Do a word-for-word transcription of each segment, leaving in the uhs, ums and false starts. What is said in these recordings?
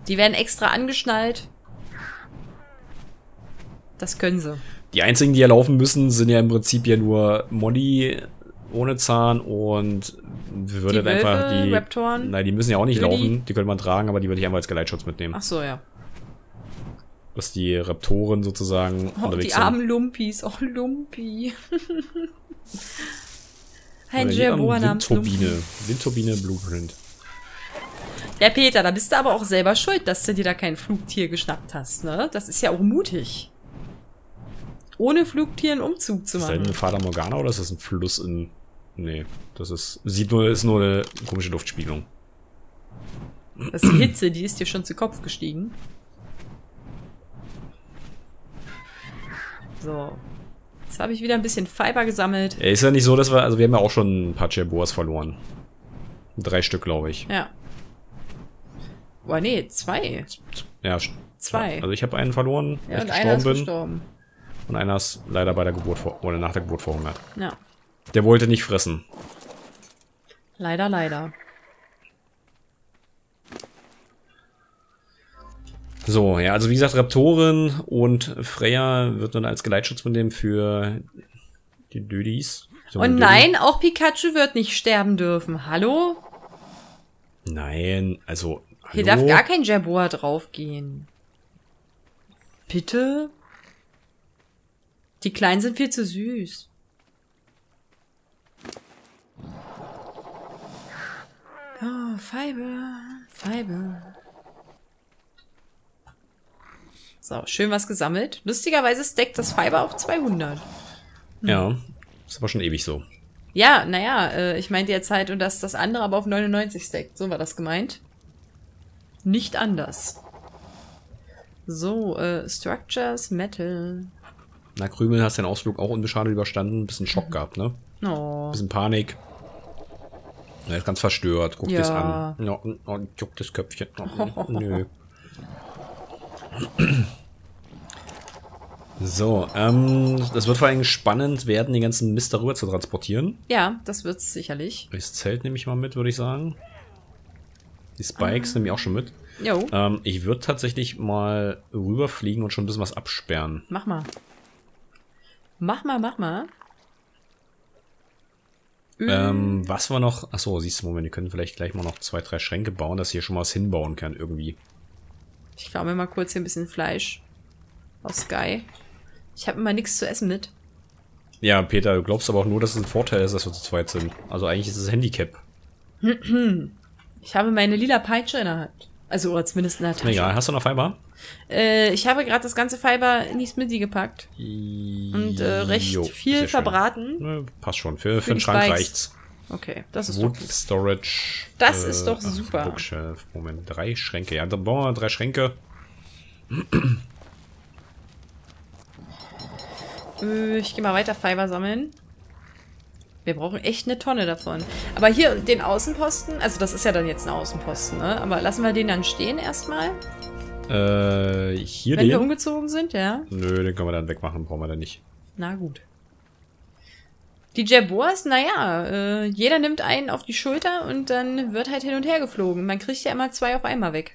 Die werden extra angeschnallt. Das können sie. Die einzigen, die ja laufen müssen, sind ja im Prinzip ja nur Molly ohne Zahn und würde Die einfach Wölfe, die. Raptoren? Nein, die müssen ja auch nicht Ödi? laufen. Die könnte man tragen, aber die würde ich einfach als Geleitschutz mitnehmen. Ach so, ja. Dass die Raptoren sozusagen Oh, unterwegs die sind. armen Lumpis. Oh, Lumpi. Ein Oder die Jerboa armen namens Lumpi. Windturbine. Windturbine Blueprint. Ja, Peter, da bist du aber auch selber schuld, dass du dir da kein Flugtier geschnappt hast, ne? Das ist ja auch mutig. Ohne Flugtier einen Umzug zu Ist das machen. eine Fata Morgana oder ist das ein Fluss in... Nee, das ist... Sieht nur, ist nur eine komische Luftspiegelung. Das ist die Hitze, die ist dir schon zu Kopf gestiegen. So. Jetzt habe ich wieder ein bisschen Fiber gesammelt. Ja, ist ja nicht so, dass wir... Also wir haben ja auch schon ein paar Jerboas verloren. Drei Stück, glaube ich. Ja. Boah, nee, zwei. Ja, Zwei. Also ich habe einen verloren, Ja, weil und ich einer ist gestorben bin. gestorben. Und einer ist leider bei der Geburt vor, oder nach der Geburt verhungert. Ja. Der wollte nicht fressen. Leider, leider. So, ja, also wie gesagt, Raptoren und Freya wird dann als Geleitschutz mitnehmen für die Dödis. So, Und Dödi. nein, auch Pikachu wird nicht sterben dürfen. Hallo? Nein, also. Hier hallo? darf gar kein Jerboa draufgehen. Bitte? Die Kleinen sind viel zu süß. Oh, Fiber, Fiber. So, schön was gesammelt. Lustigerweise stackt das Fiber auf zweihundert. Ja, ist aber schon ewig so. Ja, naja, äh, ich meinte jetzt halt, und dass das andere aber auf neunundneunzig stackt. So war das gemeint. Nicht anders. So, äh, Structures, Metal. Na, Krümel, hast den Ausflug auch unbeschadet überstanden. Ein bisschen Schock gehabt, ne? Oh. Bisschen Panik. Er ist ganz verstört. Guckt Ja. es an. Ja, oh, juckt das Köpfchen. Oh, nö. So, ähm, das wird vor allem spannend werden, die ganzen Mist darüber zu transportieren. Ja, das wird's sicherlich. Das Zelt nehme ich mal mit, würde ich sagen. Die Spikes nehme ich auch schon mit. Jo, Ähm, ich würde tatsächlich mal rüberfliegen und schon ein bisschen was absperren. mach mal. Mach mal, mach mal. Ähm, was wir noch... Achso, siehst du, Moment, wir können vielleicht gleich mal noch zwei, drei Schränke bauen, dass ich hier schon mal was hinbauen kann irgendwie. Ich klaue mir mal kurz hier ein bisschen Fleisch aus Sky. Ich habe immer nichts zu essen mit. Ja, Peter, du glaubst aber auch nur, dass es ein Vorteil ist, dass wir zu zweit sind. Also eigentlich ist es Handicap. Ich habe meine lila Peitsche in der Hand. Also, oder zumindest in der Tasche. Egal, hast du noch Fiber? Äh, ich habe gerade das ganze Fiber in die Smithy gepackt. Und äh, recht Jo, viel sehr schön. verbraten. Ne, passt schon, für, für, Für den die Schrank Spikes. reicht's. Okay, das ist Wood doch gut. Storage. Das ist doch super. Bookshelf. Moment, drei Schränke. Ja, dann bauen wir drei Schränke. Äh, ich gehe mal weiter Fiber sammeln. Wir brauchen echt eine Tonne davon. Aber hier den Außenposten, also das ist ja dann jetzt ein Außenposten, ne? Aber lassen wir den dann stehen erstmal, Äh, hier wenn wir den? umgezogen sind, ja? Nö, den können wir dann wegmachen, brauchen wir dann nicht. Na gut. Die Jerboas, naja, äh, jeder nimmt einen auf die Schulter und dann wird halt hin und her geflogen. Man kriegt ja immer zwei auf einmal weg.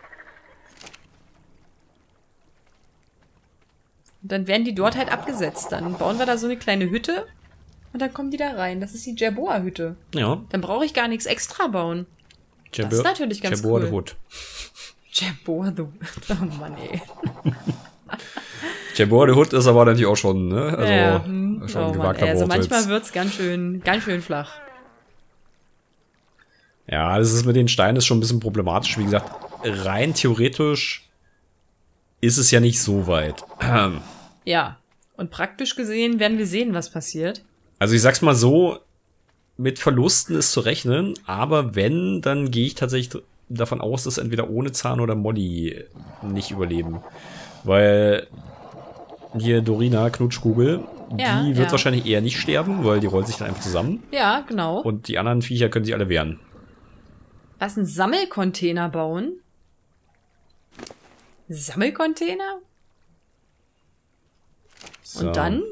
Und dann werden die dort halt abgesetzt. Dann bauen wir da so eine kleine Hütte und dann kommen die da rein. Das ist die Jerboa-Hütte. Ja. Dann brauche ich gar nichts extra bauen. Jerbo- Das ist natürlich ganz Jerboa cool. the Hood. Jerboa the... Oh Mann, ey. Jerboa the Hood ist aber natürlich auch schon, ne? Also, ja, hm. schon Oh ein Mann, gewagter ey. Also Wortwitz. manchmal wird's ganz schön, ganz schön flach. Ja, das ist mit den Steinen ist schon ein bisschen problematisch. Wie gesagt, rein theoretisch ist es ja nicht so weit. Ja. Und praktisch gesehen werden wir sehen, was passiert. Also ich sag's mal so, mit Verlusten ist zu rechnen, aber wenn, dann gehe ich tatsächlich davon aus, dass entweder ohne Zahn oder Molly nicht überleben. Weil hier Dorina, Knutschkugel, Ja, die wird ja. wahrscheinlich eher nicht sterben, weil die rollt sich dann einfach zusammen. Ja, genau. Und die anderen Viecher können sich alle wehren. Was, ein Sammelcontainer bauen? Sammelcontainer? So. Und dann?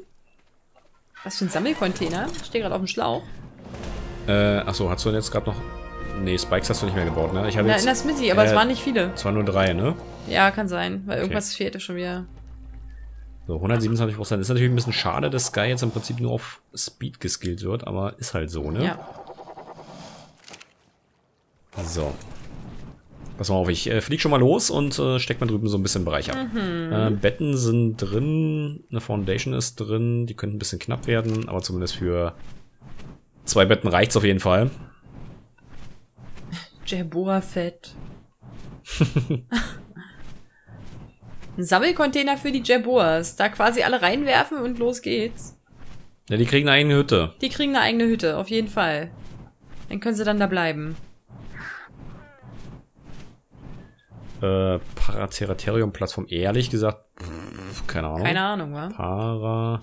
Was für ein Sammelcontainer? Ich stehe gerade auf dem Schlauch. Äh, achso, hast du denn jetzt gerade noch Nee, Spikes hast du nicht mehr gebaut, ne? Ich habe Ja, jetzt... in der Smithy, aber äh, es waren nicht viele. Es waren nur drei, ne? Ja, kann sein, weil Okay. irgendwas fehlte schon wieder. So, hundertsiebenundzwanzig Prozent. Ist natürlich ein bisschen schade, dass Sky jetzt im Prinzip nur auf Speed geskillt wird, aber ist halt so, ne? Ja. So. Pass mal auf, ich äh, flieg schon mal los und äh, steck mal drüben so ein bisschen Bereich ab. Mhm. Äh, Betten sind drin, eine Foundation ist drin, die könnten ein bisschen knapp werden, aber zumindest für zwei Betten reicht's auf jeden Fall. Jerboa-Fett. Ein Sammelcontainer für die Jerboas. Da quasi alle reinwerfen und los geht's. Ja, die kriegen eine eigene Hütte. Die kriegen eine eigene Hütte, auf jeden Fall. Dann können sie dann da bleiben. Äh, Parateraterium-Plattform, ehrlich gesagt, pff, keine Ahnung. Keine Ahnung, wa? Para.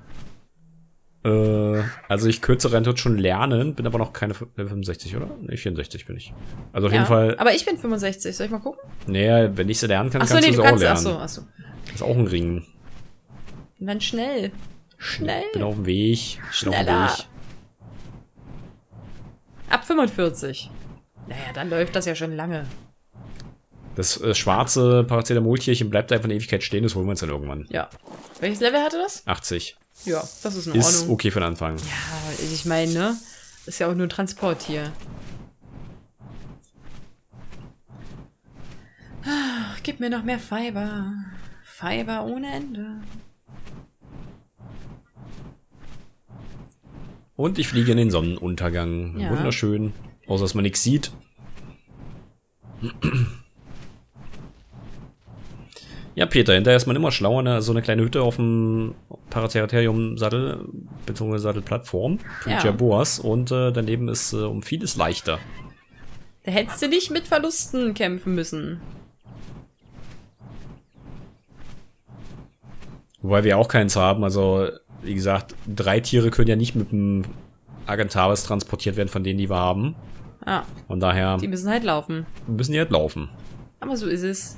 Äh, also ich könnte rein schon lernen, bin aber noch keine fünfundsechzig, oder? Ne, vierundsechzig bin ich. Also auf Ja, jeden Fall. aber ich bin fünfundsechzig, soll ich mal gucken? Naja, wenn ich sie lernen kann, Achso, kannst nee, du du sie auch kannst. lernen. Achso, achso. Das ist auch ein Ring. Und dann schnell. Schnell. Bin auf dem Weg. Bin auf dem Schneller. Weg. Ab fünfundvierzig. Naja, dann läuft das ja schon lange. Das äh, schwarze Paracetamol-Tierchen bleibt einfach eine Ewigkeit stehen, das holen wir uns dann irgendwann. Ja. Welches Level hatte das? achtzig. Ja, das ist in Ist Ordnung. okay für den Anfang. Ja, ich meine, ne? Ist ja auch nur ein Transport hier. Ach, gib mir noch mehr Fiber. Fiber ohne Ende. Und ich fliege in den Sonnenuntergang. Ja. Wunderschön. Außer dass man nichts sieht. Ja, Peter, hinterher ist man immer schlauer, ne? So eine kleine Hütte auf dem Parateraterium-Sattel, beziehungsweise Sattelplattform für Ja. Jerboas und äh, daneben ist äh, um vieles leichter. Da hättest du nicht mit Verlusten kämpfen müssen. Wobei wir auch keins haben, also wie gesagt, drei Tiere können ja nicht mit dem Agentavis transportiert werden von denen, die wir haben. Ah, Von daher die müssen halt laufen. müssen die halt laufen. Aber so ist es.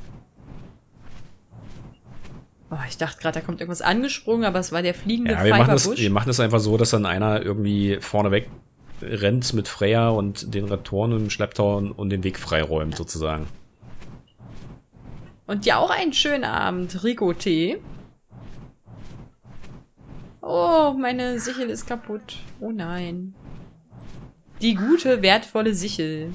Oh, ich dachte gerade, da kommt irgendwas angesprungen, aber es war der fliegende Ja, wir machen, das, Fiberbusch. wir machen das einfach so, dass dann einer irgendwie vorneweg rennt mit Freya und den Raptoren und dem Schlepptau und, und den Weg freiräumt, sozusagen. Und dir auch einen schönen Abend, Rico-Tee. Oh, meine Sichel ist kaputt. Oh nein. Die gute, wertvolle Sichel.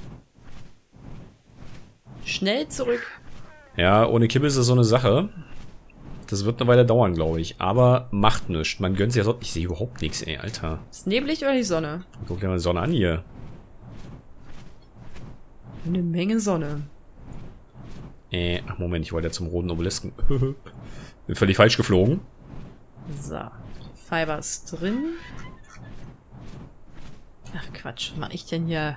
Schnell zurück. Ja, ohne Kibbel ist das so eine Sache. Das wird eine Weile dauern, glaube ich. Aber macht nichts. Man gönnt sich ja so. Ich sehe überhaupt nichts, ey, Alter. Ist neblig oder die Sonne? Guck dir mal die Sonne an hier. Eine Menge Sonne. Äh, ach Moment, ich wollte ja zum roten Obelisken. Bin völlig falsch geflogen. So. Fiber ist drin. Ach Quatsch, was mach ich denn hier?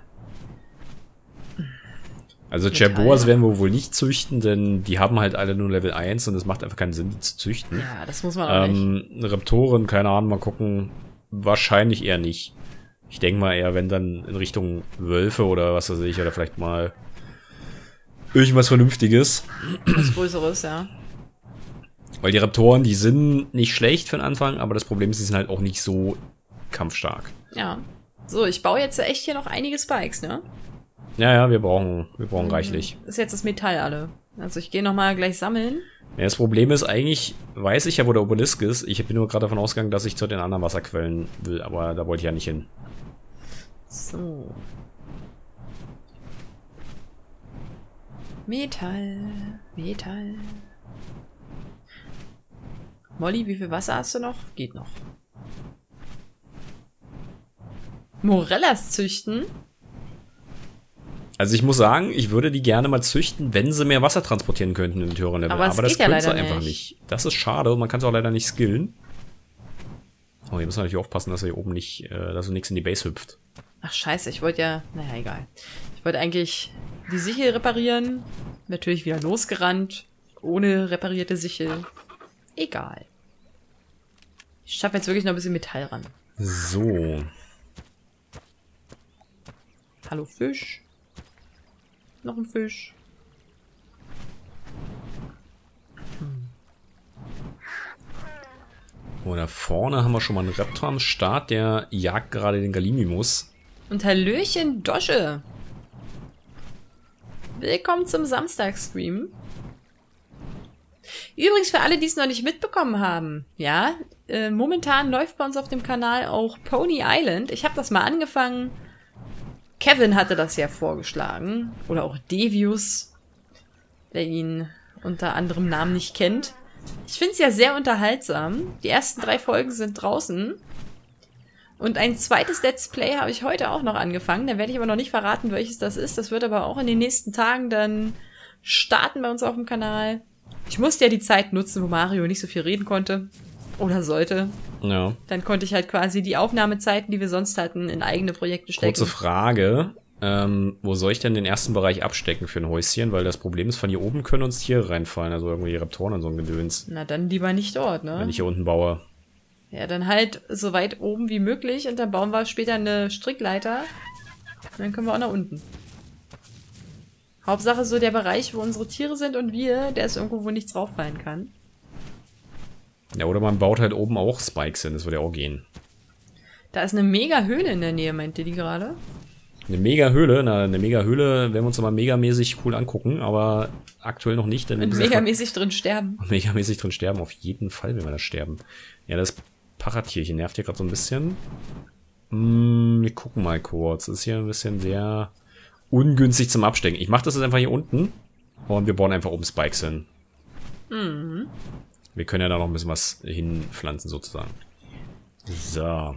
Also Metall. Jerboas werden wir wohl nicht züchten, denn die haben halt alle nur Level eins und es macht einfach keinen Sinn, die zu züchten. Ja, das muss man auch nicht. Ähm, Raptoren, keine Ahnung, mal gucken. Wahrscheinlich eher nicht. Ich denke mal eher, wenn dann in Richtung Wölfe oder was weiß ich, oder vielleicht mal irgendwas Vernünftiges. Was Größeres, ja. Weil die Raptoren, die sind nicht schlecht für den Anfang, aber das Problem ist, sie sind halt auch nicht so kampfstark. Ja. So, ich baue jetzt echt hier noch einige Spikes, ne? Ja, ja, wir brauchen, wir brauchen reichlich. Ist jetzt das Metall alle. Also ich gehe nochmal gleich sammeln. Ja, das Problem ist eigentlich, weiß ich ja, wo der Obelisk ist. Ich bin nur gerade davon ausgegangen, dass ich zu den anderen Wasserquellen will, aber da wollte ich ja nicht hin. So. Metall. Metall. Molly, wie viel Wasser hast du noch? Geht noch. Morellas züchten? Also ich muss sagen, ich würde die gerne mal züchten, wenn sie mehr Wasser transportieren könnten in den höheren Level. Aber es Aber das geht ja können sie leider einfach nicht. nicht. Das ist schade und man kann es auch leider nicht skillen. Oh, hier müssen wir natürlich aufpassen, dass er hier oben nicht, äh, dass so nichts in die Base hüpft. Ach scheiße, ich wollte ja... Naja, egal. Ich wollte eigentlich die Sichel reparieren. Natürlich wieder losgerannt. Ohne reparierte Sichel. Egal. Ich schaffe jetzt wirklich noch ein bisschen Metall ran. So. Hallo Fisch. Noch ein Fisch. Oh, da vorne haben wir schon mal einen Raptor am Start, der jagt gerade den Gallimimus. Und Hallöchen, Dosche. Willkommen zum Samstagstream. Übrigens für alle, die es noch nicht mitbekommen haben, ja, äh, momentan läuft bei uns auf dem Kanal auch Pony Island. Ich habe das mal angefangen. Kevin hatte das ja vorgeschlagen. Oder auch Devius, der ihn unter anderem Namen nicht kennt. Ich finde es ja sehr unterhaltsam. Die ersten drei Folgen sind draußen. Und ein zweites Let's Play habe ich heute auch noch angefangen. Da werde ich aber noch nicht verraten, welches das ist. Das wird aber auch in den nächsten Tagen dann starten bei uns auf dem Kanal. Ich musste ja die Zeit nutzen, wo Mario nicht so viel reden konnte. Oder sollte. Ja. Dann konnte ich halt quasi die Aufnahmezeiten, die wir sonst hatten, in eigene Projekte stecken. Kurze Frage. Ähm, wo soll ich denn den ersten Bereich abstecken für ein Häuschen? Weil das Problem ist, von hier oben können uns Tiere reinfallen. Also irgendwie Raptoren und so ein Gedöns. Na, dann lieber nicht dort, ne? Wenn ich hier unten baue. Ja, dann halt so weit oben wie möglich und dann bauen wir später eine Strickleiter. Und dann können wir auch nach unten. Hauptsache so der Bereich, wo unsere Tiere sind und wir, der ist irgendwo, wo nichts rauffallen kann. Ja, oder man baut halt oben auch Spikes hin, das würde ja auch gehen. Da ist eine mega Höhle in der Nähe, meinte die gerade. Eine Mega-Höhle, na, eine Mega-Höhle werden wir uns aber megamäßig cool angucken, aber aktuell noch nicht. Denn wir Und megamäßig drin sterben. Megamäßig drin sterben, auf jeden Fall, wenn wir da sterben. Ja, das Parattierchen nervt hier gerade so ein bisschen. Hm, wir gucken mal kurz. Das ist hier ein bisschen sehr ungünstig zum Abstecken. Ich mache das jetzt einfach hier unten und wir bauen einfach oben Spikes hin. Mhm. Wir können ja da noch ein bisschen was hinpflanzen sozusagen. So.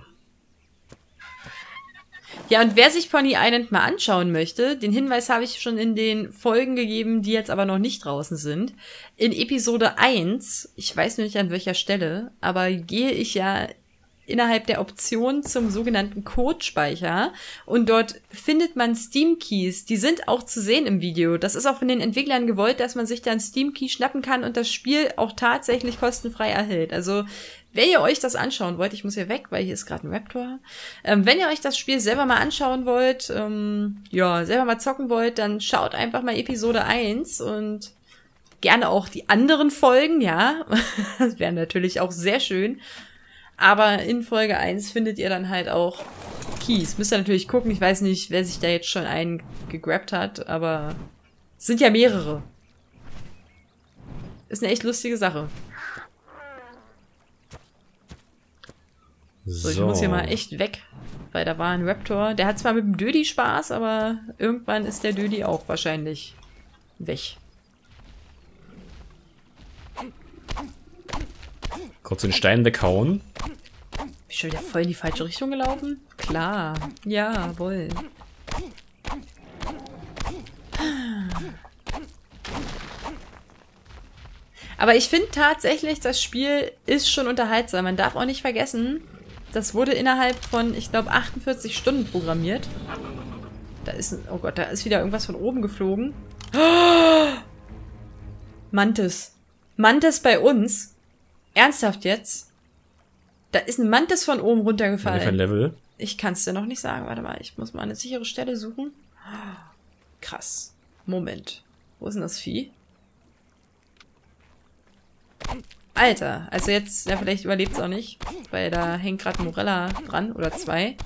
Ja, und wer sich Pony Island mal anschauen möchte, den Hinweis habe ich schon in den Folgen gegeben, die jetzt aber noch nicht draußen sind. In Episode eins, ich weiß nur nicht an welcher Stelle, aber gehe ich ja innerhalb der Option zum sogenannten Codespeicher und dort findet man Steam Keys. Die sind auch zu sehen im Video. Das ist auch von den Entwicklern gewollt, dass man sich dann Steam Key schnappen kann und das Spiel auch tatsächlich kostenfrei erhält. Also wenn ihr euch das anschauen wollt, ich muss hier weg, weil hier ist gerade ein Raptor. Ähm, wenn ihr euch das Spiel selber mal anschauen wollt, ähm, ja, selber mal zocken wollt, dann schaut einfach mal Episode eins und gerne auch die anderen Folgen, ja. Das wäre natürlich auch sehr schön. Aber in Folge eins findet ihr dann halt auch Keys. Müsst ihr natürlich gucken, ich weiß nicht, wer sich da jetzt schon einen gegrabt hat, aber es sind ja mehrere. Ist eine echt lustige Sache. So, ich muss hier mal echt weg, weil da war ein Raptor. Der hat zwar mit dem Dödi Spaß, aber irgendwann ist der Dödi auch wahrscheinlich weg. Kurz den Stein weghauen. Bin ich schon wieder voll in die falsche Richtung gelaufen? Klar. Jawohl. Aber ich finde tatsächlich, das Spiel ist schon unterhaltsam. Man darf auch nicht vergessen, das wurde innerhalb von, ich glaube, achtundvierzig Stunden programmiert. Da ist ein, oh Gott, da ist wieder irgendwas von oben geflogen. Oh! Mantis. Mantis bei uns? Ernsthaft jetzt? Da ist ein Mantis von oben runtergefallen. Welcher Level? Ich kann es dir noch nicht sagen. Warte mal, ich muss mal eine sichere Stelle suchen. Krass. Moment. Wo ist denn das Vieh? Alter, also jetzt, ja, vielleicht überlebt es auch nicht, weil da hängt gerade ein Morella dran, oder zwei.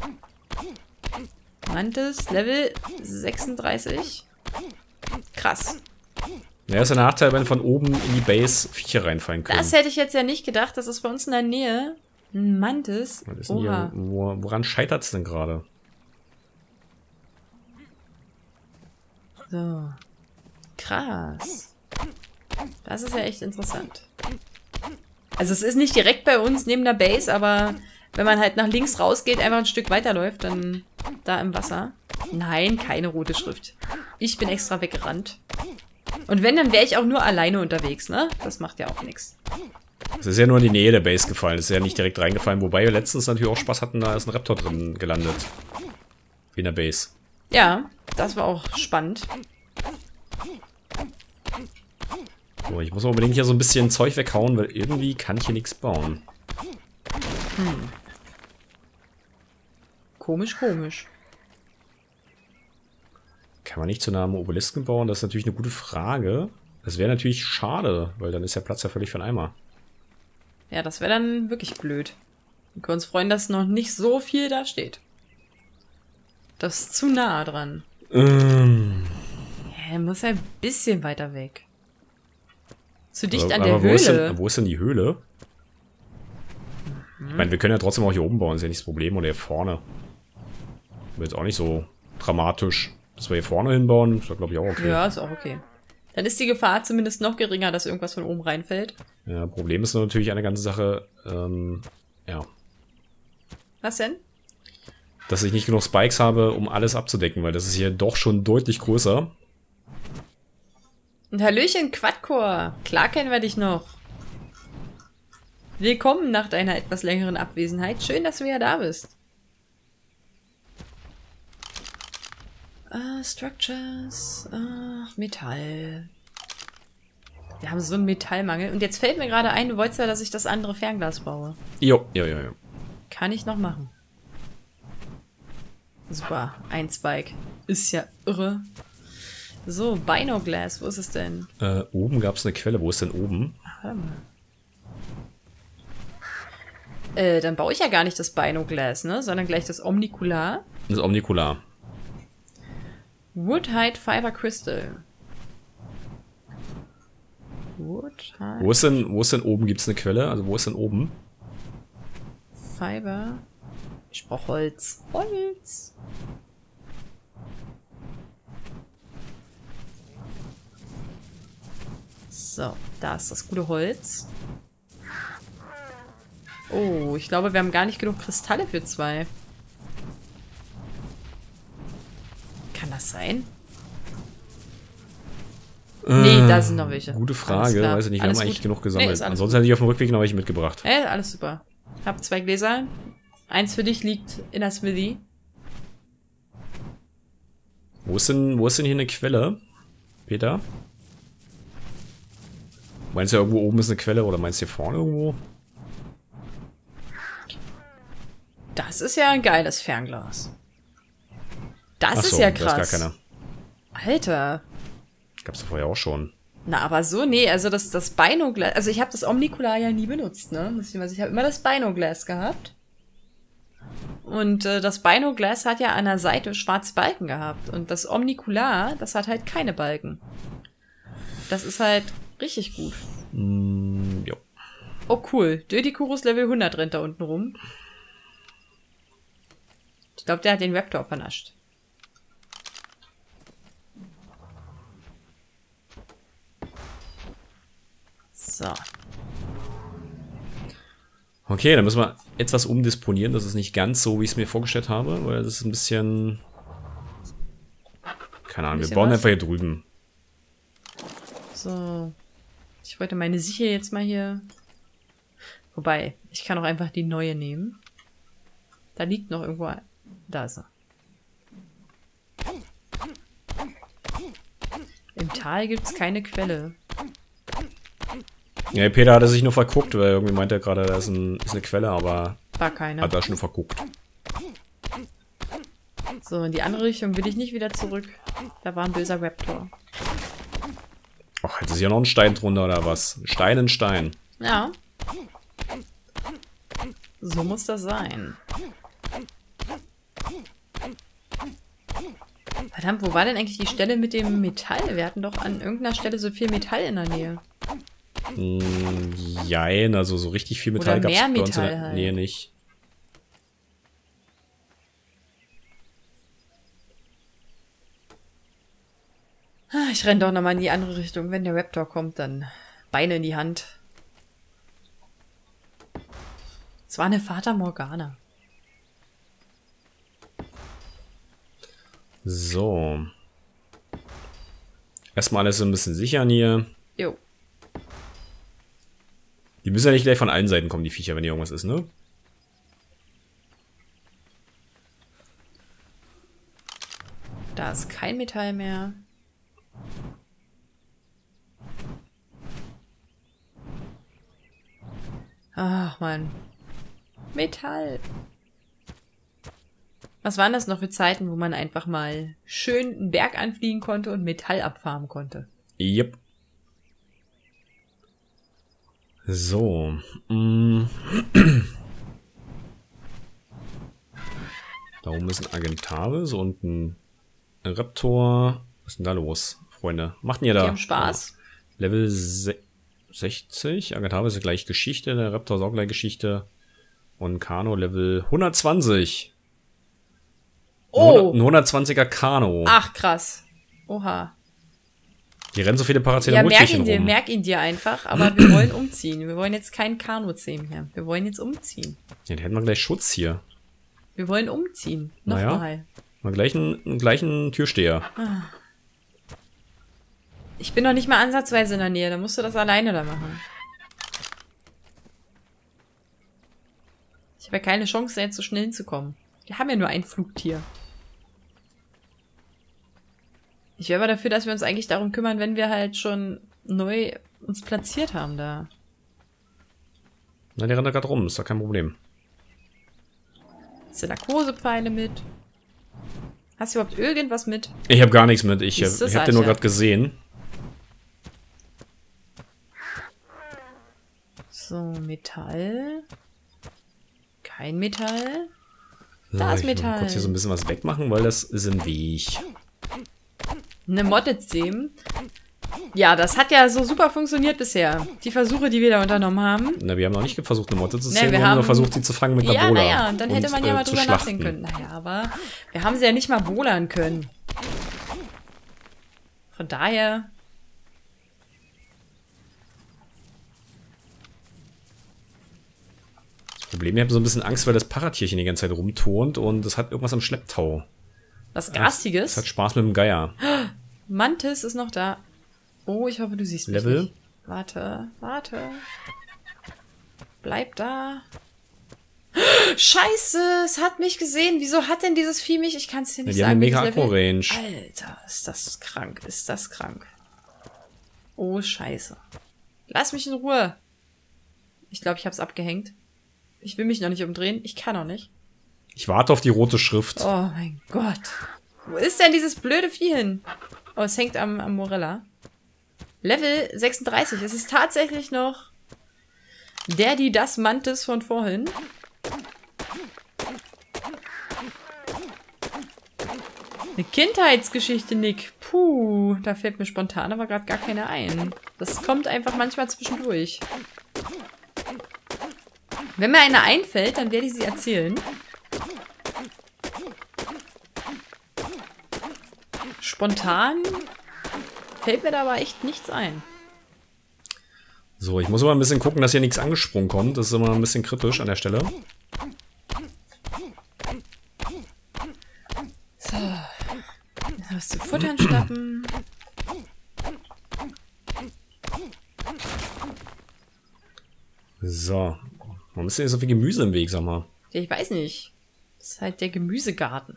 Mantis, Level sechsunddreißig. Krass. Ja, ist ein Nachteil, wenn von oben in die Base Viecher reinfallen können. Das hätte ich jetzt ja nicht gedacht, das ist bei uns in der Nähe. Ein Mantis. Was ist denn hier, wo, woran scheitert es denn gerade? So. Krass. Das ist ja echt interessant. Also es ist nicht direkt bei uns neben der Base, aber wenn man halt nach links rausgeht, einfach ein Stück weiterläuft, dann da im Wasser. Nein, keine rote Schrift. Ich bin extra weggerannt. Und wenn, dann wäre ich auch nur alleine unterwegs, ne? Das macht ja auch nichts. Es ist ja nur in die Nähe der Base gefallen, es ist ja nicht direkt reingefallen, wobei wir letztens natürlich auch Spaß hatten, da ist ein Raptor drin gelandet. Wie in der Base. Ja, das war auch spannend. So, ich muss unbedingt hier so ein bisschen Zeug weghauen, weil irgendwie kann ich hier nichts bauen. Hm. Komisch, komisch. Kann man nicht zu nah am Obelisken bauen? Das ist natürlich eine gute Frage. Das wäre natürlich schade, weil dann ist der Platz ja völlig für den Eimer. Ja, das wäre dann wirklich blöd. Wir können uns freuen, dass noch nicht so viel da steht. Das ist zu nah dran. Ähm. Ja, Er muss ein bisschen weiter weg. Zu dicht aber, an der aber Höhle. Wo ist, denn, wo ist denn die Höhle? Mhm. Ich meine, wir können ja trotzdem auch hier oben bauen, ist ja nicht das Problem. Oder hier vorne. Wird jetzt auch nicht so dramatisch. Dass wir hier vorne hinbauen, ist ja, glaube ich, auch okay. Ja, ist auch okay. Dann ist die Gefahr zumindest noch geringer, dass irgendwas von oben reinfällt. Ja, Problem ist natürlich eine ganze Sache, ähm, ja. Was denn? Dass ich nicht genug Spikes habe, um alles abzudecken, weil das ist hier doch schon deutlich größer. Und Hallöchen, Quadcore. Klar kennen wir dich noch. Willkommen nach deiner etwas längeren Abwesenheit. Schön, dass du wieder da bist. Uh, Structures. Ach, Metall. Wir haben so einen Metallmangel. Und jetzt fällt mir gerade ein, du wolltest ja, dass ich das andere Fernglas baue. Jo, jo, jo, jo. Kann ich noch machen. Super, ein Spike. Ist ja irre. So, Binoglass, wo ist es denn? Äh, oben gab es eine Quelle. Wo ist denn oben? Ach, warte mal. Äh, dann baue ich ja gar nicht das Binoglass, ne? Sondern gleich das Omnicular. Das Omnicular. Woodhide Fiber Crystal. Woodhide Wo ist denn, wo ist denn oben? Gibt es eine Quelle? Also wo ist denn oben? Fiber. Ich brauche Holz. Holz. So, da ist das gute Holz. Oh, ich glaube, wir haben gar nicht genug Kristalle für zwei. Kann das sein? Nee, da sind noch welche. Gute Frage, weiß ich nicht. Wir haben eigentlich gut. genug gesammelt. Nee, Ansonsten hätte ich auf dem Rückweg noch welche mitgebracht. Äh, alles super. Ich habe zwei Gläser. Eins für dich liegt in der Smithy. Wo ist denn, wo ist denn hier eine Quelle, Peter? Meinst du, irgendwo oben ist eine Quelle oder meinst du hier vorne irgendwo? Das ist ja ein geiles Fernglas. Das Ach so, ist ja da ist gar krass. keiner. Alter. Gab's doch vorher auch schon. Na, aber so, nee, also das, das Binoglass, also ich habe das Omnicular ja nie benutzt, ne? Ich habe immer das Binoglass gehabt. Und äh, das Binoglass hat ja an der Seite schwarze Balken gehabt. Und das Omnicular, das hat halt keine Balken. Das ist halt richtig gut. Mm, jo. Oh, cool. Dödikurus Level hundert rennt da unten rum. Ich glaube, der hat den Raptor vernascht. So. Okay, dann müssen wir etwas umdisponieren. Das ist nicht ganz so, wie ich es mir vorgestellt habe, weil das ist ein bisschen... Keine Ahnung, wir bauen was? einfach hier drüben. So. Ich wollte meine Sicher jetzt mal hier... Wobei, ich kann auch einfach die neue nehmen. Da liegt noch irgendwo ein... Da ist er. Im Tal gibt es keine Quelle. Ja, Peter hatte sich nur verguckt, weil irgendwie meinte er gerade, da ist, ein, ist eine Quelle, aber War keine. hat er schon verguckt. So, in die andere Richtung will ich nicht wieder zurück. Da war ein böser Raptor. Ach, jetzt ist hier noch ein Stein drunter oder was? Stein in Stein. Ja. So muss das sein. Verdammt, wo war denn eigentlich die Stelle mit dem Metall? Wir hatten doch an irgendeiner Stelle so viel Metall in der Nähe. Mm, jein, also so richtig viel Metall Oder gab's mehr bei uns in Metall der halt. Nähe nicht. Ah, ich renne doch nochmal in die andere Richtung. Wenn der Raptor kommt, dann Beine in die Hand. Es war eine Fata Morgana. So. Erstmal alles so ein bisschen sichern hier. Jo. Die müssen ja nicht gleich von allen Seiten kommen, die Viecher, wenn hier irgendwas ist, ne? Da ist kein Metall mehr. Ach, Mann. Metall. Was waren das noch für Zeiten, wo man einfach mal schön einen Berg anfliegen konnte und Metall abfarmen konnte? Yep. So. Mm. Da oben ist ein Agentave, so unten ein Raptor. Was ist denn da los? Freunde? Macht ihr da? Die haben Spaß. Oh. Level sechzig. Agatha ist gleich Geschichte. Der Raptor ist auch gleich Geschichte. Und Kano Level hundertzwanzig. Oh! Ein hundertzwanziger Kano. Ach, krass. Oha. Die rennen so viele Ja, Paracetamol-Tierchen merk ihn dir, rum. merk ihn dir einfach, aber wir wollen umziehen. Wir wollen jetzt keinen Kano zähmen hier. Wir wollen jetzt umziehen. Ja, dann hätten wir gleich Schutz hier. Wir wollen umziehen. Naja. Nochmal. Mal gleich einen, einen gleichen Türsteher. Ich bin noch nicht mal ansatzweise in der Nähe. Dann musst du das alleine da machen. Ich habe ja keine Chance, da jetzt so schnell hinzukommen. Wir haben ja nur ein Flugtier. Ich wäre aber dafür, dass wir uns eigentlich darum kümmern, wenn wir halt schon neu uns platziert haben da. Na, der rennt da gerade rum. Ist doch kein Problem. Hast du Narkosepfeile mit? Hast du überhaupt irgendwas mit? Ich habe gar nichts mit. Ich, Siehst du, ich habe den nur Satya? gerade gesehen. So, Metall. Kein Metall. So, Da ist ich will Metall. kurz hier so ein bisschen was wegmachen, weil das ist im Weg. Eine Motte zähmen. Ja, das hat ja so super funktioniert bisher. Die Versuche, die wir da unternommen haben. Na, wir haben noch nicht versucht, eine Motte zu Nee, zählen. wir wir haben nur haben- versucht, sie zu fangen mit einer Ja, Bola. naja, und dann hätte und, man ja äh, mal zu drüber schlachten. nachdenken können. Naja, aber wir haben sie ja nicht mal bolern können. Von daher... Das Problem, ich habe so ein bisschen Angst, weil das Paratierchen die ganze Zeit rumturnt und es hat irgendwas am Schlepptau. Was Es Garstiges. hat Spaß mit dem Geier. Mantis ist noch da. Oh, ich hoffe, du siehst mich Level? nicht. Warte, warte. Bleib da. Scheiße, es hat mich gesehen. Wieso hat denn dieses Vieh mich? Ich kann es dir Ja, nicht die haben sagen. eine mega welches Level- Akku-Range. Alter, ist das krank. Ist das krank. Oh, scheiße. Lass mich in Ruhe. Ich glaube, ich habe es abgehängt. Ich will mich noch nicht umdrehen. Ich kann auch nicht. Ich warte auf die rote Schrift. Oh mein Gott. Wo ist denn dieses blöde Vieh hin? Oh, es hängt am, am Morella. Level sechsunddreißig. Es ist tatsächlich noch der, die das Mantis von vorhin. Eine Kindheitsgeschichte, Nick. Puh, da fällt mir spontan aber gerade gar keine ein. Das kommt einfach manchmal zwischendurch. Wenn mir eine einfällt, dann werde ich sie erzählen. Spontan fällt mir da aber echt nichts ein. So, ich muss immer ein bisschen gucken, dass hier nichts angesprungen kommt. Das ist immer ein bisschen kritisch an der Stelle. So. Was zu futtern schnappen. So. Warum ist denn hier so viel Gemüse im Weg, sag mal? Ja, ich weiß nicht. Das ist halt der Gemüsegarten.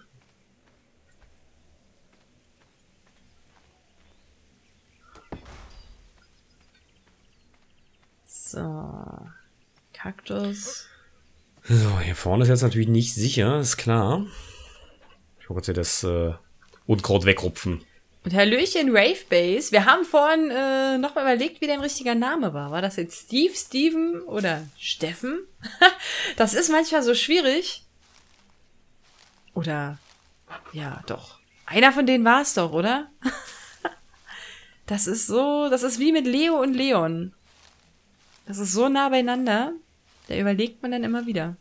So. Kaktus. So, hier vorne ist jetzt natürlich nicht sicher, ist klar. Ich wollte hier das äh, Unkraut wegrupfen. Und Hallöchen Ravebase. Wir haben vorhin äh, noch mal überlegt, wie dein richtiger Name war. War das jetzt Steve, Steven oder Steffen? Das ist manchmal so schwierig. Oder, ja, doch. Einer von denen war es doch, oder? Das ist so, das ist wie mit Leo und Leon. Das ist so nah beieinander. Da überlegt man dann immer wieder.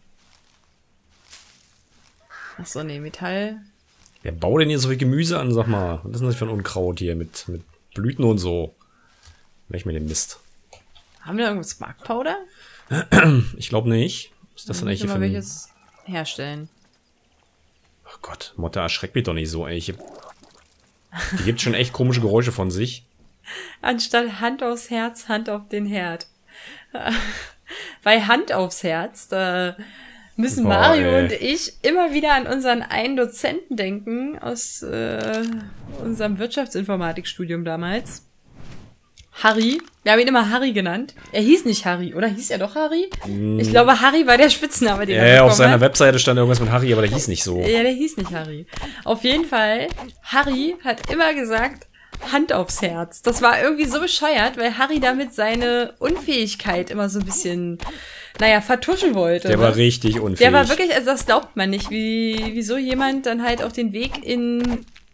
Ach so, nee, Metall. Wer baut denn hier so viel Gemüse an, sag mal? Was ist denn das für ein Unkraut hier mit, mit Blüten und so? Welch mir den Mist. Haben wir irgendwo Spark Powder? Ich glaube nicht. Was ist das denn eigentlich hier mal für ein... welches herstellen. Oh Gott, Motte erschreckt mich doch nicht so, ey. Ich hab... Die gibt schon echt komische Geräusche von sich. Anstatt Hand aufs Herz, Hand auf den Herd. Bei Hand aufs Herz, da müssen Boah, Mario ey. und ich immer wieder an unseren einen Dozenten denken aus äh, unserem Wirtschaftsinformatikstudium damals. Harry. Wir haben ihn immer Harry genannt. Er hieß nicht Harry, oder? Hieß er doch Harry? Ich glaube, Harry war der Spitzname, den Ja, er ja, auf bekommen seiner hat. Webseite stand irgendwas mit Harry, aber der hieß nicht so. Ja, der hieß nicht Harry. Auf jeden Fall, Harry hat immer gesagt, Hand aufs Herz. Das war irgendwie so bescheuert, weil Harry damit seine Unfähigkeit immer so ein bisschen, naja, vertuschen wollte. Der ne? war richtig unfähig. Der war wirklich, also das glaubt man nicht, wie, wie so jemand dann halt auch den Weg in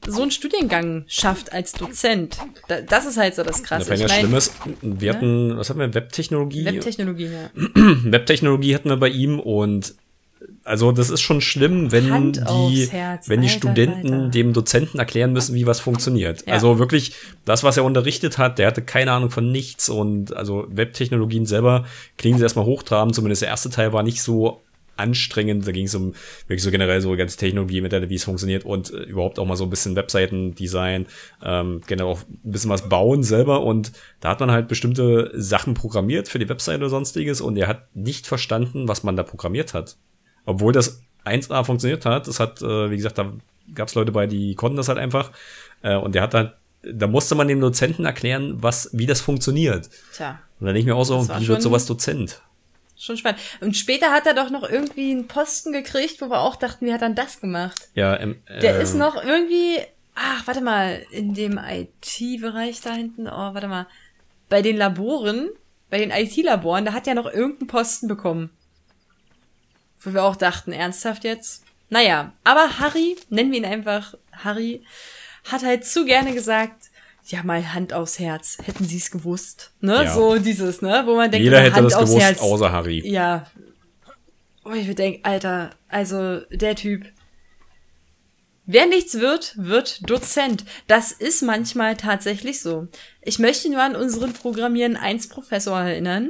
so einen Studiengang schafft als Dozent. Da, das ist halt so das Krasse. Ja, schlimm ist, wir hatten, ja? was hatten wir, Webtechnologie? Webtechnologie, ja. Webtechnologie hatten wir bei ihm und also das ist schon schlimm, wenn Hand die, Herz, wenn die Alter, Studenten Alter. dem Dozenten erklären müssen, wie was funktioniert. Ja. Also wirklich, das, was er unterrichtet hat, der hatte keine Ahnung von nichts und also Webtechnologien selber klingen sie erstmal hochtrabend, zumindest der erste Teil war nicht so anstrengend, da ging es um wirklich so generell so ganze Technologie, mit der, wie es funktioniert und äh, überhaupt auch mal so ein bisschen Webseitendesign, ähm, generell auch ein bisschen was bauen selber und da hat man halt bestimmte Sachen programmiert für die Webseite oder sonstiges und er hat nicht verstanden, was man da programmiert hat. Obwohl das eins A funktioniert hat, das hat, äh, wie gesagt, da gab es Leute bei, die konnten das halt einfach äh, und der hat halt, da musste man dem Dozenten erklären, was, wie das funktioniert. Tja. Und dann denke ich mir auch so, Das war wie wird schon- sowas Dozent? Schon spannend. Und später hat er doch noch irgendwie einen Posten gekriegt, wo wir auch dachten, wie hat er denn das gemacht? Ja, ähm, Der äh, ist noch irgendwie, ach, warte mal, in dem I T-Bereich da hinten, oh, warte mal, bei den Laboren, bei den I T-Laboren, da hat er noch irgendeinen Posten bekommen. Wo wir auch dachten, ernsthaft jetzt? Naja, aber Harry, nennen wir ihn einfach Harry, hat halt zu gerne gesagt, ja, mal Hand aufs Herz, hätten sie es gewusst. Ne, Ja. so dieses, ne, wo man denkt, jeder immer, hätte Hand das aufs gewusst, Herz. außer Harry. Ja. Oh, ich denke, Alter, also der Typ. Wer nichts wird, wird Dozent. Das ist manchmal tatsächlich so. Ich möchte nur an unseren Programmieren eins Professor erinnern.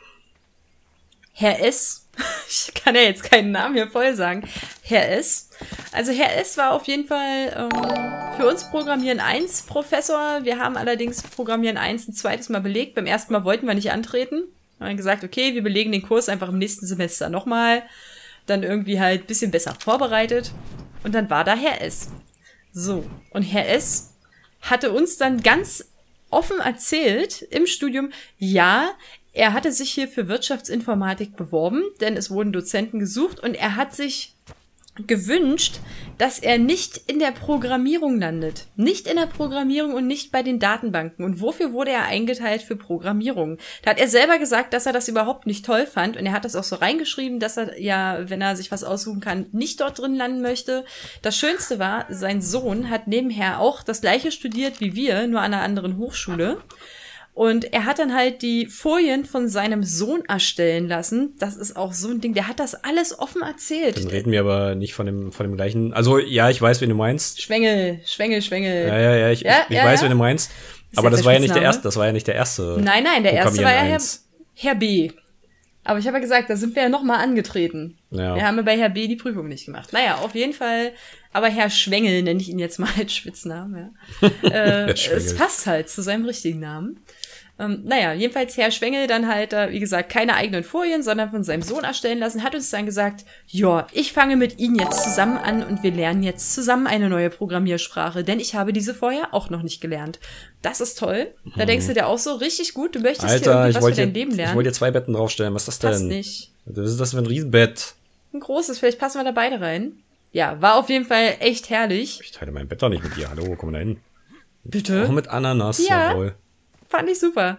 Herr S. Ich kann ja jetzt keinen Namen hier voll sagen. Herr S. Also Herr S. war auf jeden Fall ähm, für uns Programmieren eins Professor. Wir haben allerdings Programmieren eins ein zweites Mal belegt. Beim ersten Mal wollten wir nicht antreten. Wir haben gesagt, okay, wir belegen den Kurs einfach im nächsten Semester nochmal. Dann irgendwie halt ein bisschen besser vorbereitet. Und dann war da Herr S. So, und Herr S. hatte uns dann ganz offen erzählt im Studium, ja, er hatte sich hier für Wirtschaftsinformatik beworben, denn es wurden Dozenten gesucht und er hat sich gewünscht, dass er nicht in der Programmierung landet. Nicht in der Programmierung und nicht bei den Datenbanken. Und wofür wurde er eingeteilt? Für Programmierung. Da hat er selber gesagt, dass er das überhaupt nicht toll fand und er hat das auch so reingeschrieben, dass er ja, wenn er sich was aussuchen kann, nicht dort drin landen möchte. Das Schönste war, sein Sohn hat nebenher auch das gleiche studiert wie wir, nur an einer anderen Hochschule. Und er hat dann halt die Folien von seinem Sohn erstellen lassen. Das ist auch so ein Ding. Der hat das alles offen erzählt. Dann reden wir aber nicht von dem, von dem gleichen. Also, ja, ich weiß, wen du meinst. Schwengel, Schwengel, Schwengel. Ja, ja, ja, ich, Ja, ich, ich ja, weiß, ja. wen du meinst. Ist Aber das das der war ja nicht der Spitzname? erste, das war ja nicht der erste. Nein, nein, der erste war ja Herr, eins. Herr B. Aber ich habe ja gesagt, da sind wir ja nochmal angetreten. Ja. Wir haben ja bei Herr B die Prüfung nicht gemacht. Naja, auf jeden Fall. Aber Herr Schwengel nenne ich ihn jetzt mal als Spitznamen. Ja. äh, es passt halt zu seinem richtigen Namen. Ähm, naja, jedenfalls Herr Schwengel dann halt, äh, wie gesagt, keine eigenen Folien, sondern von seinem Sohn erstellen lassen, hat uns dann gesagt, ja, ich fange mit Ihnen jetzt zusammen an und wir lernen jetzt zusammen eine neue Programmiersprache, denn ich habe diese vorher auch noch nicht gelernt. Das ist toll. Da Hm. denkst du dir auch so, richtig gut, du möchtest Alter, hier irgendwie ich was wollte für dein dir, Leben ich lernen. wollte dir zwei Betten draufstellen. Was ist das Passt denn? nicht. Was ist das für ein Riesenbett? Ein großes, vielleicht passen wir da beide rein. Ja, war auf jeden Fall echt herrlich. Ich teile mein Bett doch nicht mit dir. Hallo, komm da hin. Bitte? Auch mit Ananas, Ja. jawohl. Fand ich super.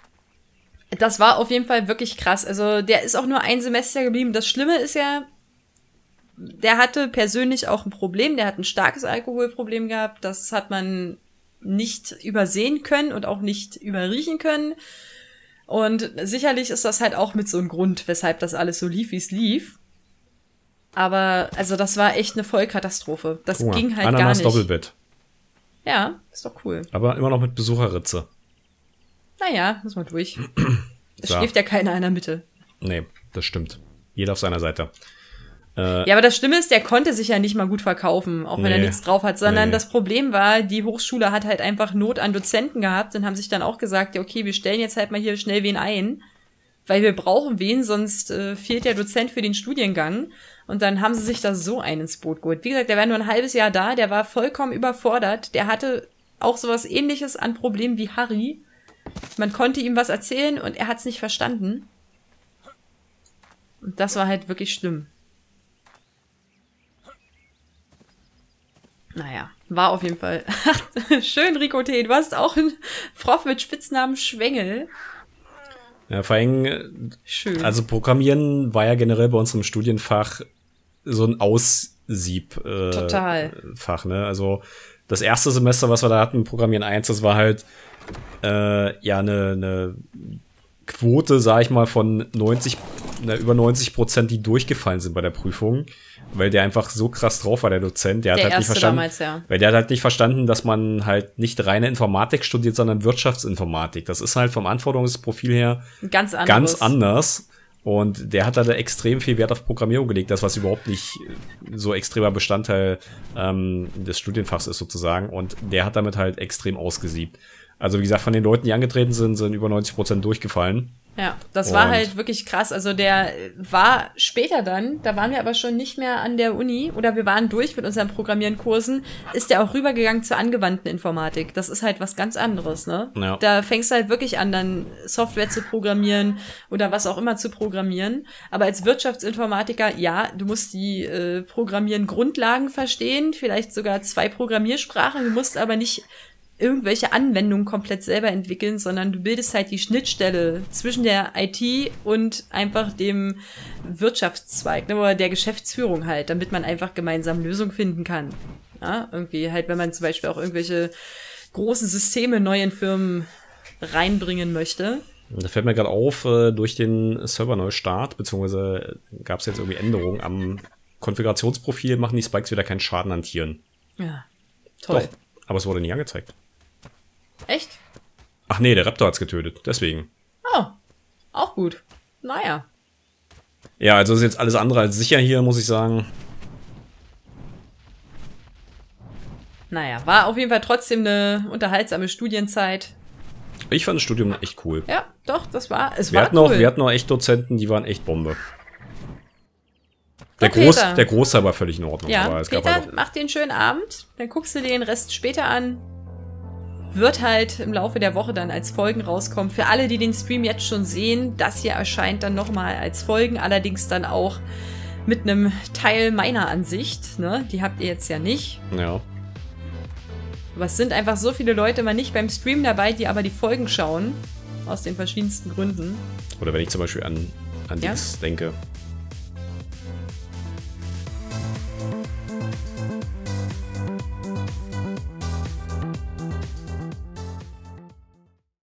Das war auf jeden Fall wirklich krass. Also der ist auch nur ein Semester geblieben. Das Schlimme ist ja, der hatte persönlich auch ein Problem. Der hat ein starkes Alkoholproblem gehabt. Das hat man nicht übersehen können und auch nicht überriechen können. Und sicherlich ist das halt auch mit so einem Grund, weshalb das alles so lief, wie es lief. Aber also das war echt eine Vollkatastrophe. Das Guck mal, ging halt Ananas gar nicht. Doppelbett. Ja, ist doch cool. Aber immer noch mit Besucherritze. Naja, muss man durch. Es So. schläft ja keiner in der Mitte. Nee, das stimmt. Jeder auf seiner Seite. Ja, aber das Schlimme ist, der konnte sich ja nicht mal gut verkaufen, auch wenn Nee. er nichts drauf hat, sondern Nee. das Problem war, die Hochschule hat halt einfach Not an Dozenten gehabt und haben sich dann auch gesagt, ja okay, wir stellen jetzt halt mal hier schnell wen ein, weil wir brauchen wen, sonst äh, fehlt der Dozent für den Studiengang. Und dann haben sie sich da so einen ins Boot geholt. Wie gesagt, der war nur ein halbes Jahr da, der war vollkommen überfordert, der hatte auch sowas Ähnliches an Problemen wie Harry. Man konnte ihm was erzählen und er hat es nicht verstanden. Und das war halt wirklich schlimm. Naja, war auf jeden Fall. Schön, Rico T. Du hast auch einen Prof mit Spitznamen Schwengel. Ja, vor allem, Schön. also Programmieren war ja generell bei uns im Studienfach so ein Aussieb äh, Total. Fach, ne? Also das erste Semester, was wir da hatten, Programmieren eins, das war halt äh, ja eine, eine Quote, sag ich mal, von neunzig, na, über neunzig Prozent, die durchgefallen sind bei der Prüfung, weil der einfach so krass drauf war, der Dozent. Der, der hat halt nicht verstanden, damals, ja. Weil der hat halt nicht verstanden, dass man halt nicht reine Informatik studiert, sondern Wirtschaftsinformatik. Das ist halt vom Anforderungsprofil her ganz, ganz anders. Und der hat da extrem viel Wert auf Programmierung gelegt, das was überhaupt nicht so extremer Bestandteil ähm, des Studienfachs ist sozusagen. Und der hat damit halt extrem ausgesiebt. Also wie gesagt, von den Leuten, die angetreten sind, sind über neunzig Prozent durchgefallen. Ja, das war und halt wirklich krass. Also der war später dann, da waren wir aber schon nicht mehr an der Uni oder wir waren durch mit unseren Programmierenkursen, ist der auch rübergegangen zur angewandten Informatik. Das ist halt was ganz anderes, ne? Ja. Da fängst du halt wirklich an, dann Software zu programmieren oder was auch immer zu programmieren. Aber als Wirtschaftsinformatiker, ja, du musst die äh, Programmieren-Grundlagen verstehen, vielleicht sogar zwei Programmiersprachen, du musst aber nicht irgendwelche Anwendungen komplett selber entwickeln, sondern du bildest halt die Schnittstelle zwischen der I T und einfach dem Wirtschaftszweig, ne, oder der Geschäftsführung halt, damit man einfach gemeinsam Lösungen finden kann. Ja, irgendwie halt, wenn man zum Beispiel auch irgendwelche großen Systeme neu in Firmen reinbringen möchte. Da fällt mir gerade auf, durch den Serverneustart, beziehungsweise gab es jetzt irgendwie Änderungen am Konfigurationsprofil, machen die Spikes wieder keinen Schaden an Tieren. Ja, toll. Doch, aber es wurde nie angezeigt. Echt? Ach nee, der Raptor hat's getötet, deswegen. Oh, auch gut. Naja. Ja, also ist jetzt alles andere als sicher hier, muss ich sagen. Naja, war auf jeden Fall trotzdem eine unterhaltsame Studienzeit. Ich fand das Studium echt cool. Ja, doch, das war, es wir war hatten cool. Auch, wir hatten auch echt Dozenten, die waren echt Bombe. Der, Groß, der Großteil war völlig in Ordnung. Ja, aber es Peter, gab halt mach dir einen schönen Abend, dann guckst du dir den Rest später an. Wird halt im Laufe der Woche dann als Folgen rauskommen. Für alle, die den Stream jetzt schon sehen, das hier erscheint dann nochmal als Folgen, allerdings dann auch mit einem Teil meiner Ansicht. Ne? Die habt ihr jetzt ja nicht. Ja. Aber es sind einfach so viele Leute mal nicht beim Stream dabei, die aber die Folgen schauen. Aus den verschiedensten Gründen. Oder wenn ich zum Beispiel an, an ja? Dings denke.